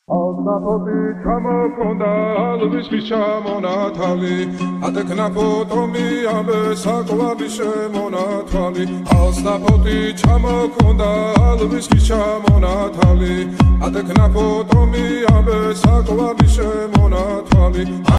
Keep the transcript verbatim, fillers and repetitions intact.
Alnapoti ჩამოქონდა ალვისის ჩამონათალი ატეკნა ფოტომი ამე საკვალი შემონათალი ალნაპoti ჩამოქონდა ალვისის ჩამონათალი ატეკნა ფოტომი ამე საკვალი შემონათალი